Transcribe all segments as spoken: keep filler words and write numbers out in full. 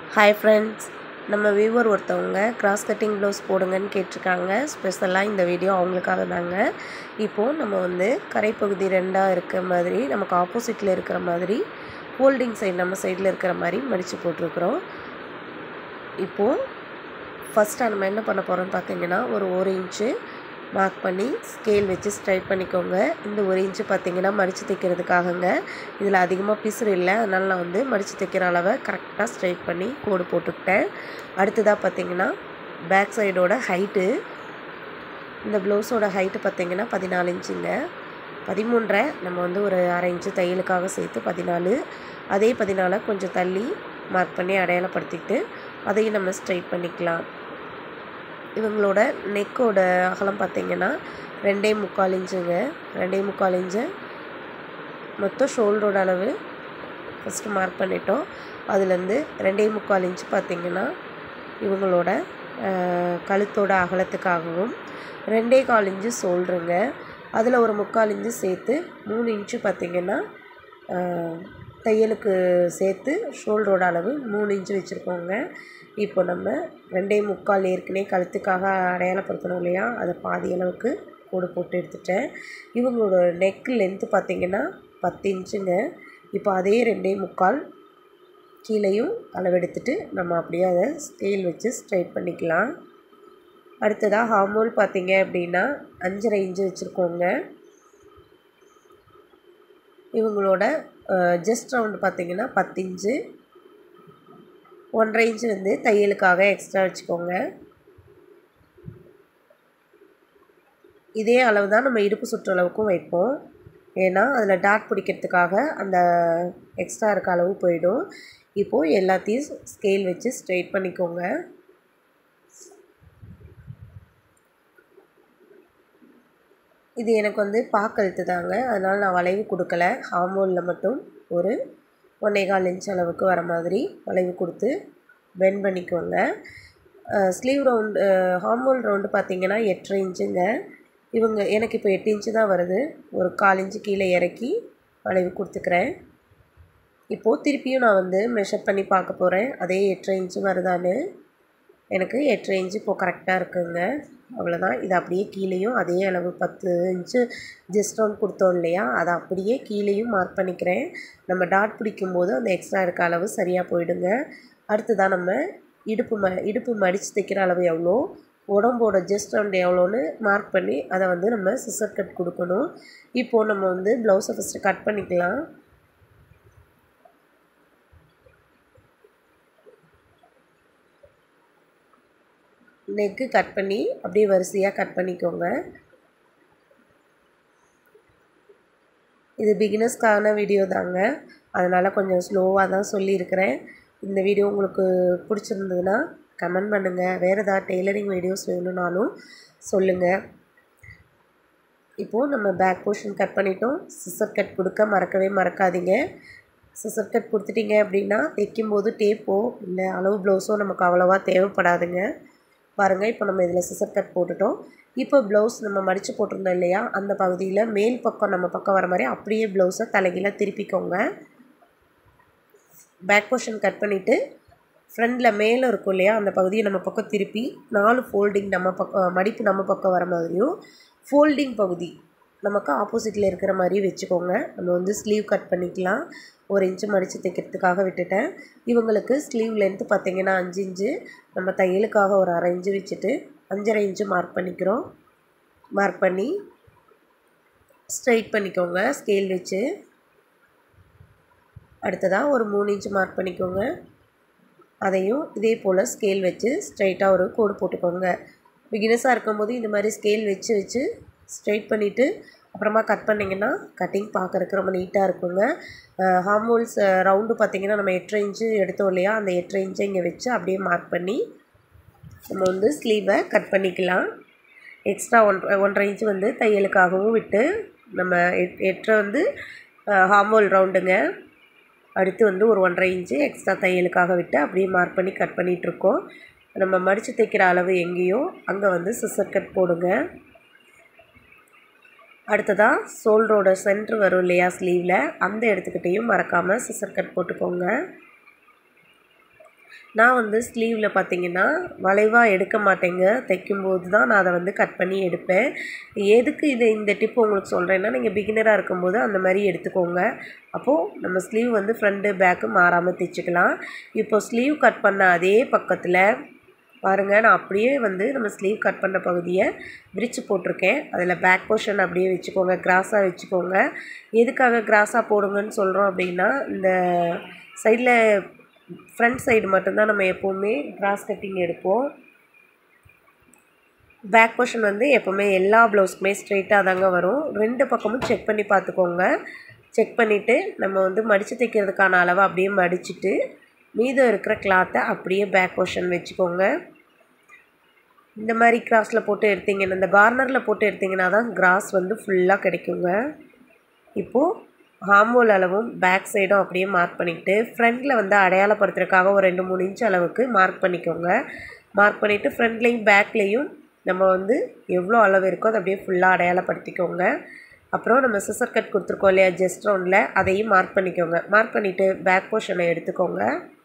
Hi friends, நம்ம viewer ஒருத்தவங்க cross cutting blouse போடுங்கன்னு கேட்டிருக்காங்க. ஸ்பெஷலாக இந்த வீடியோ அவங்களுக்காக தாங்க. இப்போது நம்ம வந்து கரைப்பகுதி ரெண்டாக இருக்கிற மாதிரி, நமக்கு ஆப்போசிட்டில் இருக்கிற மாதிரி, ஃபோல்டிங் சைடு நம்ம சைடில் இருக்கிற மாதிரி மடித்து போட்டிருக்கிறோம். இப்போது ஃபஸ்ட்டாக நம்ம என்ன பண்ண போகிறோம்னு பார்த்தீங்கன்னா, ஒரு ஒரு இன்ச்சு மார்க் பண்ணி ஸ்கேல் வச்சு ஸ்ட்ரைட் பண்ணிக்கோங்க. இந்த ஒரு இன்ச்சு பார்த்திங்கன்னா மடித்து தைக்கிறதுக்காகங்க. இதில் அதிகமாக பிசுறு இல்லை, அதனால் நான் வந்து மடித்து தைக்கிற அளவை கரெக்டாக ஸ்ட்ரைட் பண்ணி கோடு போட்டுக்கிட்டேன். அடுத்ததாக பார்த்திங்கன்னா பேக் சைடோட ஹைட்டு, இந்த ப்ளவுஸோட ஹைட்டு பார்த்திங்கன்னா பதினாலு இன்ச்சுங்க. பதிமூன்றரை நம்ம வந்து ஒரு அரை இன்ச்சு தையலுக்காக சேர்த்து பதினாலு, அதே பதினாலை கொஞ்சம் தள்ளி மார்க் பண்ணி அடையாளப்படுத்திட்டு அதையும் நம்ம ஸ்ட்ரைட் பண்ணிக்கலாம். இவங்களோட நெக்கோட அகலம் பார்த்திங்கன்னா ரெண்டே முக்கால் இன்ச்சுங்க. ரெண்டே முக்கால் இன்ச்சு மொத்தம் ஷோல்டரோட அளவு ஃபஸ்ட்டு மார்க் பண்ணிட்டோம். அதுலேருந்து ரெண்டே முக்கால் இன்ச்சு பார்த்திங்கன்னா இவங்களோட கழுத்தோட அகலத்துக்காகவும், ரெண்டே கால் இன்ச்சு ஷோல்டருங்க. அதில் ஒரு முக்கால் இன்ச்சு சேர்த்து மூணு இன்ச்சு பார்த்திங்கன்னா தையலுக்கு சேர்த்து ஷோல்டரோட அளவு மூணு இன்ச்சு வச்சுருக்கோங்க. இப்போ நம்ம ரெண்டே முக்கால் ஏற்கனவே கழுத்துக்காக அடையாளப்படுத்தணும் இல்லையா, அதை பாதி அளவுக்கு கோடு போட்டு எடுத்துட்டேன். இவங்களோட நெக் லென்த்து பார்த்திங்கன்னா பத்து இன்ச்சுங்க. இப்போ அதே ரெண்டே முக்கால் கீழேயும் அளவெடுத்துட்டு நம்ம அப்படியே அதை ஸ்கேல் வச்சு ஸ்ட்ரைட் பண்ணிக்கலாம். அடுத்ததாக ஹார்மோல் பார்த்திங்க அப்படின்னா அஞ்சரை இன்ச்சு வச்சுருக்கோங்க. இவங்களோட ஜஸ்ட் ரவுண்டு பார்த்திங்கன்னா பத்து இன்ச்சு, ஒன்றரை இன்ச்சு வந்து தையலுக்காக எக்ஸ்ட்ரா வச்சுக்கோங்க. இதே அளவு தான் நம்ம இடுப்பு சுற்றளவுக்கும் வைப்போம். ஏன்னா அதில் டாட் பிடிக்கிறதுக்காக அந்த எக்ஸ்ட்ரா இருக்க அளவு போயிடும். இப்போது எல்லாத்தையும் ஸ்கேல் வச்சு ஸ்ட்ரைட் பண்ணிக்கோங்க. இது எனக்கு வந்து பாக்கழுத்து தாங்க, அதனால் நான் வளைவு கொடுக்கல. ஹார்மோலில் மட்டும் ஒரு ஒன்றே கால் இன்ச் அளவுக்கு வர மாதிரி வளைவு கொடுத்து பெண்ட் பண்ணிக்கோங்க. ஸ்லீவ் ரவுண்டு ஹார்மோல் ரவுண்டு பார்த்திங்கன்னா எட்டரை இன்ச்சுங்க. இவங்க எனக்கு இப்போ எட்டு இன்ச்சு தான் வருது. ஒரு கால் இன்ச்சு கீழே இறக்கி வளைவு கொடுத்துக்கிறேன். இப்போது திருப்பியும் நான் வந்து மெஷர் பண்ணி பார்க்க போகிறேன், அதே எட்டரை இன்ச்சு வருதான்னு. எனக்கு எட்டரை இன்ச்சு இப்போது கரெக்டாக இருக்குங்க. அவ்வளோதான். இது அப்படியே கீழேயும் அதே அளவு பத்து இன்ச்சு ஜஸ்ட் ரவுண்ட் கொடுத்தோம் இல்லையா, அதை அப்படியே கீழேயும் மார்க் பண்ணிக்கிறேன். நம்ம டாட் பிடிக்கும்போது அந்த எக்ஸ்ட்ரா இருக்க அளவு சரியாக போயிடுங்க. அடுத்ததான் நம்ம இடுப்பு ம இடுப்பு மடித்து தைக்கிற அளவு எவ்வளோ, உடம்போட ஜஸ்ட் ரவுண்ட் எவ்வளோன்னு மார்க் பண்ணி அதை வந்து நம்ம சிசர் கட் கொடுக்கணும். இப்போது நம்ம வந்து ப்ளவுஸை ஃபஸ்ட்டு கட் பண்ணிக்கலாம். நெக்கு கட் பண்ணி அப்படியே வரிசையாக கட் பண்ணிக்கோங்க. இது பிகினர்ஸ்க்கான வீடியோ தாங்க, அதனால் கொஞ்சம் ஸ்லோவாக தான் சொல்லியிருக்கிறேன். இந்த வீடியோ உங்களுக்கு பிடிச்சிருந்ததுன்னா கமெண்ட் பண்ணுங்கள். வேறு ஏதாவது டெய்லரிங் வீடியோஸ் வேணும்னாலும் சொல்லுங்கள். இப்போது நம்ம பேக் போர்ஷன் கட் பண்ணிட்டோம். சிசர் கட் கொடுக்க மறக்கவே மறக்காதீங்க. சிசர் கட் கொடுத்துட்டிங்க அப்படின்னா தைக்கும்போது டேப்போ இல்லை அளவு ப்ளவுஸோ நமக்கு அவ்வளோவா தேவைப்படாதுங்க. பாருங்கள், இப்போ நம்ம இதில் சிசர் கட் போட்டுட்டோம். இப்போ ப்ளவுஸ் நம்ம மடித்து போட்டிருந்தோம் இல்லையா, அந்த பகுதியில் மேல் பக்கம் நம்ம பக்கம் வர மாதிரி அப்படியே ப்ளவுஸை தலைகீழ திருப்பிக்கோங்க. பேக் போர்ஷன் கட் பண்ணிவிட்டு ஃப்ரண்டில் மேலே இருக்கும் இல்லையா, அந்த பகுதியை நம்ம பக்கம் திருப்பி நாலு ஃபோல்டிங் நம்ம பக்கம் மடிப்பு நம்ம பக்கம் வர மாதிரியும், ஃபோல்டிங் பகுதி நமக்கு ஆப்போசிட்டில் இருக்கிற மாதிரி வச்சுக்கோங்க. நம்ம வந்து ஸ்லீவ் கட் பண்ணிக்கலாம். ஒரு இன்ச்சு மடித்து தைக்கிறதுக்காக விட்டுட்டேன். இவங்களுக்கு ஸ்லீவ் லென்த்து பார்த்திங்கன்னா அஞ்சு இன்ச்சு, நம்ம தையலுக்காக ஒரு அரை இன்ச்சு வச்சுட்டு அஞ்சரை இன்ச்சு மார்க் பண்ணிக்கிறோம். மார்க் பண்ணி ஸ்ட்ரைட் பண்ணிக்கோங்க ஸ்கேல் வச்சு. அடுத்ததாக ஒரு மூணு இன்ச்சு மார்க் பண்ணிக்கோங்க. அதையும் இதே போல் ஸ்கேல் வச்சு ஸ்ட்ரைட்டாக ஒரு கோடு போட்டுக்கோங்க. பிகினஸாக இருக்கும்போது இந்த மாதிரி ஸ்கேல் வச்சு வச்சு ஸ்ட்ரைட் பண்ணிவிட்டு அப்புறமா கட் பண்ணிங்கன்னா கட்டிங் பார்க்குறதுக்கு ரொம்ப நீட்டாக இருக்குங்க. ஹார்மோல்ஸ் ரவுண்டு பார்த்திங்கன்னா நம்ம எட்டரை இன்ச்சு எடுத்தோம் இல்லையா, அந்த எட்டரை இன்ச்சை இங்கே வச்சு அப்படியே மார்க் பண்ணி நம்ம வந்து ஸ்லீவை கட் பண்ணிக்கலாம். எக்ஸ்ட்ரா ஒன்றரை ஒன்றரை இன்ச்சு வந்து தையலுக்காகவும் விட்டு நம்ம எட் எட்டரை வந்து ஹார்மோல் ரவுண்டுங்க. அடுத்து வந்து ஒரு ஒன்றரை இன்ச்சு எக்ஸ்ட்ரா தையலுக்காக விட்டு அப்படியே மார்க் பண்ணி கட் பண்ணிகிட்ருக்கோம். நம்ம மடித்து தைக்கிற அளவு எங்கேயோ அங்கே வந்து சிசர் கட் போடுங்க. அடுத்ததாக ஷோல்டரோட சென்ட்ரு வரும் இல்லையா ஸ்லீவில், அந்த இடத்துக்கிட்டையும் மறக்காமல் சிசர் கட் போட்டுக்கோங்க. நான் வந்து ஸ்லீவில் பார்த்திங்கன்னா வளைவாக எடுக்க மாட்டேங்க. தைக்கும்போது தான் நான் அதை வந்து கட் பண்ணி எடுப்பேன். எதுக்கு இது இந்த டிப் உங்களுக்கு சொல்கிறேன்னா, நீங்கள் பிகினராக இருக்கும்போது அந்த மாதிரி எடுத்துக்கோங்க. அப்போது நம்ம ஸ்லீவ் வந்து ஃப்ரண்ட்டு பேக்கு மாறாமல் தைச்சிக்கலாம். இப்போ ஸ்லீவ் கட் பண்ண அதே பக்கத்தில் பாருங்கள், நான் அப்படியே வந்து நம்ம ஸ்லீவ் கட் பண்ண பகுதியை விரித்து போட்டிருக்கேன். அதில் பேக் போர்ஷன் அப்படியே வச்சுக்கோங்க, கிராஸாக வச்சுக்கோங்க. எதுக்காக கிராஸாக போடுங்கன்னு சொல்கிறோம் அப்படின்னா, இந்த சைடில் ஃப்ரண்ட் சைடு மட்டும்தான் நம்ம எப்போவுமே கிராஸ் கட்டிங் எடுப்போம். பேக் போர்ஷன் வந்து எப்போவுமே எல்லா ப்ளவுஸ்க்குமே ஸ்ட்ரெயிட்டாக தாங்க வரும். ரெண்டு பக்கமும் செக் பண்ணி பார்த்துக்கோங்க. செக் பண்ணிவிட்டு நம்ம வந்து மடித்து தைக்கிறதுக்கான அளவை அப்படியே மடிச்சுட்டு மீதம் இருக்கிற கிளாத்தை அப்படியே பேக் போர்ஷன் வச்சுக்கோங்க. இந்த மாதிரி கிராஸில் போட்டு எடுத்திங்கன்னா, இந்த கார்னரில் போட்டு எடுத்திங்கன்னா தான் கிராஸ் வந்து ஃபுல்லாக கிடைக்குங்க. இப்போது ஹார்மோல் அளவும் பேக் சைடும் அப்படியே மார்க் பண்ணிக்கிட்டு ஃப்ரண்ட்டில் வந்து அடையாளப்படுத்துறதுக்காக ஒரு ரெண்டு மூணு இன்ச் அளவுக்கு மார்க் பண்ணிக்கோங்க. மார்க் பண்ணிவிட்டு ஃப்ரண்ட்லேயும் பேக்லேயும் நம்ம வந்து எவ்வளோ அளவு இருக்கோ அதை அப்படியே ஃபுல்லாக அடையாளப்படுத்திக்கோங்க. அப்புறம் நம்ம சிசர் கட் கொடுத்துருக்கோம் இல்லையா ஜஸ்ட் ரவுண்டில், அதையும் மார்க் பண்ணிக்கோங்க. மார்க் பண்ணிவிட்டு பேக் போர்ஷனை எடுத்துக்கோங்க.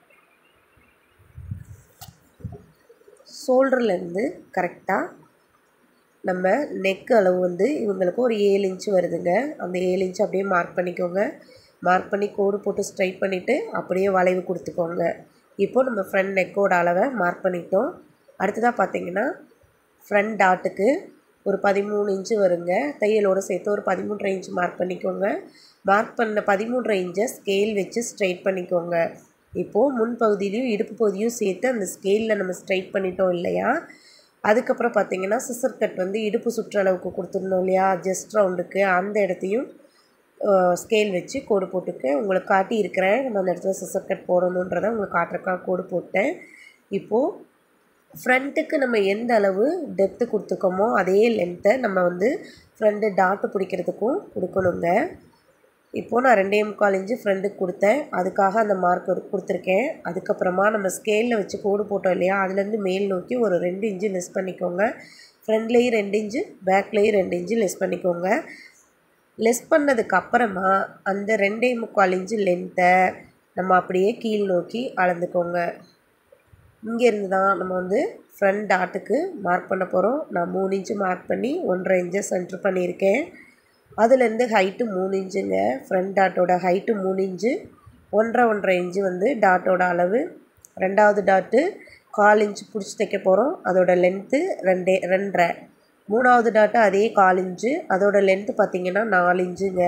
ஷோல்டர்லேருந்து கரெக்டாக நம்ம நெக் அளவு வந்து இவங்களுக்கு ஒரு ஏழு இன்ச்சு வருதுங்க. அந்த ஏழு இன்ச்சு அப்படியே மார்க் பண்ணிக்கோங்க. மார்க் பண்ணி கோடு போட்டு ஸ்ட்ரைட் பண்ணிவிட்டு அப்படியே வளைவு கொடுத்துக்கோங்க. இப்போது நம்ம ஃப்ரண்ட் நெக்கோட அளவை மார்க் பண்ணிட்டோம். அடுத்ததாக பார்த்திங்கன்னா ஃப்ரண்ட் டாட்டுக்கு ஒரு பதிமூணு இன்ச்சு வருங்க. தையலோடு சேர்த்து ஒரு பதிமூன்றரை இன்ச்சு மார்க் பண்ணிக்கோங்க. மார்க் பண்ண பதிமூன்றரை இன்ச்சை ஸ்கேல் வச்சு ஸ்ட்ரைட் பண்ணிக்கோங்க. இப்போது முன்பகுதியிலையும் இடுப்பு பகுதியும் சேர்த்து அந்த ஸ்கேலில் நம்ம ஸ்ட்ரைட் பண்ணிட்டோம் இல்லையா. அதுக்கப்புறம் பார்த்திங்கன்னா சிசர் கட் வந்து இடுப்பு சுற்றளவுக்கு கொடுத்துருந்தோம் இல்லையா ஜஸ்ட் ரவுண்டுக்கு, அந்த இடத்தையும் ஸ்கேல் வச்சு கோடு போட்டுக்க உங்களுக்கு காட்டி இருக்கிறேன். நம்ம அந்த இடத்துல சிசர் கட் போடணுன்றதை உங்களுக்கு காட்டுறக்காக கோடு போட்டேன். இப்போது ஃப்ரண்ட்டுக்கு நம்ம எந்த அளவு டெப்த்து கொடுத்துக்கோமோ அதே லென்த்தை நம்ம வந்து ஃப்ரண்ட்டு டாட்டு பிடிக்கிறதுக்கும் கொடுக்கணுங்க. இப்போது நான் ரெண்டே முக்கால் இன்ச்சு ஃப்ரண்ட்டுக்கு கொடுத்தேன், அதுக்காக அந்த மார்க் கொடுத்துருக்கேன். அதுக்கப்புறமா நம்ம ஸ்கேலில் வச்சு கோடு போட்டோம் இல்லையா, அதுலேருந்து மேல் நோக்கி ஒரு ரெண்டு இன்ச்சு லெஸ் பண்ணிக்கோங்க. ஃப்ரண்ட்லேயும் ரெண்டு இன்ச்சு பேக்லேயும் ரெண்டு இன்ச்சு லெஸ் பண்ணிக்கோங்க. லெஸ் பண்ணதுக்கு அப்புறமா அந்த ரெண்டே முக்கால் இன்ச்சு லென்த்தை நம்ம அப்படியே கீழ் நோக்கி அளந்துக்கோங்க. இங்கேருந்து தான் நம்ம வந்து ஃப்ரண்ட் டாட்டுக்கு மார்க் பண்ண போகிறோம். நான் மூணு இன்ச்சு மார்க் பண்ணி ஒன்றரை இன்ச்சை சென்ட்ரு பண்ணியிருக்கேன். அதுலேருந்து ஹைட்டு மூணு இன்ச்சுங்க. ஃப்ரண்ட் டாட்டோட ஹைட்டு மூணு இன்ச்சு, ஒன்றரை ஒன்றரை இன்ச்சு வந்து டாட்டோட அளவு. ரெண்டாவது டாட்டு கால் இன்ச்சு பிடிச்சி தைக்க போகிறோம், அதோட லென்த்து ரெண்டே ரெண்டரை. மூணாவது டாட்டு அதே கால் இன்ச்சு, அதோட லென்த்து பார்த்திங்கன்னா நாலு இன்ச்சுங்க.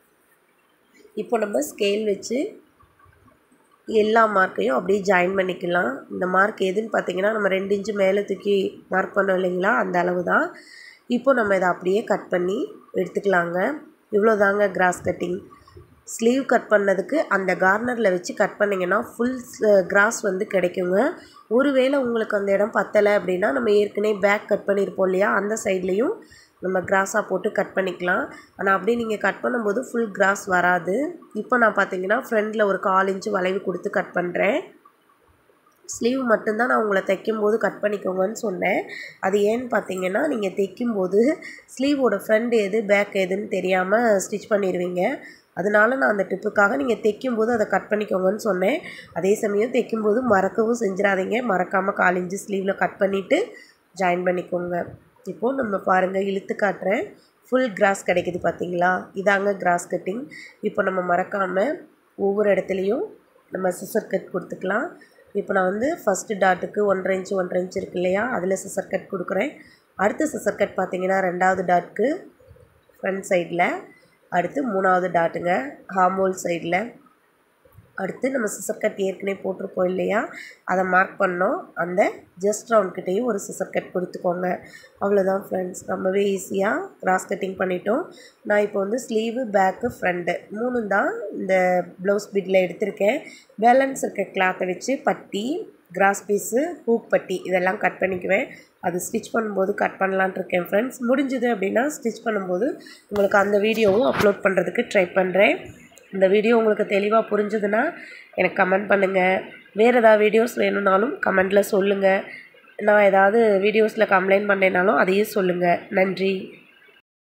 இப்போ நம்ம ஸ்கேல் வச்சு எல்லா மார்க்கையும் அப்படியே ஜாயின் பண்ணிக்கலாம். இந்த மார்க் எதுன்னு பார்த்திங்கன்னா நம்ம ரெண்டு இன்ச்சு மேலே தூக்கி மார்க் பண்ணோம் இல்லைங்களா, அந்த அளவு தான். இப்போ நம்ம இதை அப்படியே கட் பண்ணி எடுத்துக்கலாங்க. இவ்வளோ தாங்க கிராஸ் கட்டிங். ஸ்லீவ் கட் பண்ணதுக்கு அந்த கார்னரில் வச்சு கட் பண்ணிங்கன்னா ஃபுல் கிராஸ் வந்து கிடைக்குங்க. ஒருவேளை உங்களுக்கு அந்த இடம் பத்தலை அப்படின்னா நம்ம ஏற்கனவே பேக் கட் பண்ணியிருப்போம் இல்லையா, அந்த சைட்லேயும் நம்ம கிராஸாக போட்டு கட் பண்ணிக்கலாம். ஆனால் அப்படியே நீங்கள் கட் பண்ணும்போது ஃபுல் கிராஸ் வராது. இப்போ நான் பார்த்தீங்கன்னா ஃப்ரண்டில் ஒரு கால் இன்ச்சு வளைவு கொடுத்து கட் பண்ணுறேன். ஸ்லீவ் மட்டும்தான் நான் உங்களை தைக்கும்போது கட் பண்ணிக்கோங்கன்னு சொன்னேன். அது ஏன்னு பார்த்தீங்கன்னா நீங்கள் தைக்கும்போது ஸ்லீவோட ஃப்ரண்ட் எது பேக் எதுன்னு தெரியாமல் ஸ்டிச் பண்ணிடுவீங்க. அதனால நான் அந்த டிப்புக்காக நீங்கள் தைக்கும்போது அதை கட் பண்ணிக்கோங்கன்னு சொன்னேன். அதே சமயம் தைக்கும்போது மறக்கவும் செஞ்சிடாதீங்க. மறக்காமல் கால் இன்ச்சு ஸ்லீவில் கட் பண்ணிவிட்டு ஜாயின் பண்ணிக்கோங்க. இப்போது நம்ம பாருங்கள், இழுத்து காட்டுறேன். ஃபுல் கிராஸ் கிடைக்குது பார்த்தீங்களா, இதாங்க கிராஸ் கட்டிங். இப்போ நம்ம மறக்காமல் ஒவ்வொரு இடத்துலையும் நம்ம சிசர் கட் கொடுத்துக்கலாம். இப்போ நான் வந்து ஃபஸ்ட்டு டாட்டுக்கு ஒன்றரை இன்ச்சு ஒன்றரை இன்ச்சு இருக்கு இல்லையா, அதில் சிசர் கட் கொடுக்குறேன். அடுத்து சிசர் கட் பார்த்திங்கன்னா ரெண்டாவது டாட்டுக்கு ஃப்ரண்ட் சைடில், அடுத்து மூணாவது டாட்டுங்க ஹார்மோல் சைடில், அடுத்து நம்ம சிசர் கட் ஏற்கனவே போட்டிருப்போம் இல்லையா, அதை மார்க் பண்ணோம். அந்த ஜஸ்ட் ரவுண்ட்கிட்டையும் ஒரு சிசர் கட் கொடுத்துக்கோங்க. அவ்வளோதான் ஃப்ரெண்ட்ஸ், ரொம்பவே ஈஸியாக கிராஸ் கட்டிங் பண்ணிட்டோம். நான் இப்போ வந்து ஸ்லீவு பேக்கு ஃப்ரண்ட்டு மூணு தான் இந்த ப்ளவுஸ் பிட்டில் எடுத்திருக்கேன். பேலன்ஸ் இருக்க கிளாத்தை வச்சு பட்டி, கிராஸ் பீஸு, ஹூக் பட்டி இதெல்லாம் கட் பண்ணிக்குவேன். அது ஸ்டிச் பண்ணும்போது கட் பண்ணலான்ட்டு இருக்கேன் ஃப்ரெண்ட்ஸ். முடிஞ்சுது அப்படின்னா ஸ்டிச் பண்ணும்போது உங்களுக்கு அந்த வீடியோவும் அப்லோட் பண்ணுறதுக்கு ட்ரை பண்ணுறேன். இந்த வீடியோ உங்களுக்கு தெளிவாக புரிஞ்சுதுன்னா எனக்கு கமெண்ட் பண்ணுங்கள். வேறு ஏதாவது வீடியோஸ் வேணும்னாலும் கமெண்டில் சொல்லுங்கள். நான் ஏதாவது வீடியோஸில் கம்ப்ளைண்ட் பண்ணேனாலும் அதையும் சொல்லுங்கள். நன்றி.